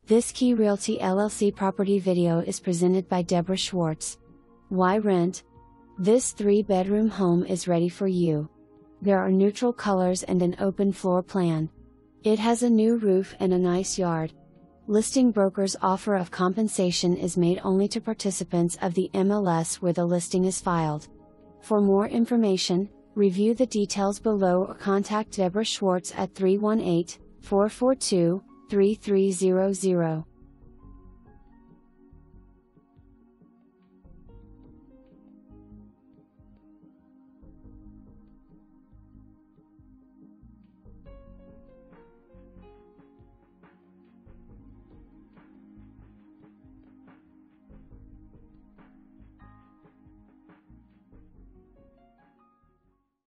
This Key Realty LLC property video is presented by Deborah Schwartz. Why rent? This 3-bedroom home is ready for you. There are neutral colors and an open floor plan. It has a new roof and a nice yard. Listing broker's offer of compensation is made only to participants of the MLS where the listing is filed. For more information, review the details below or contact Deborah Schwartz at 318-442-3300.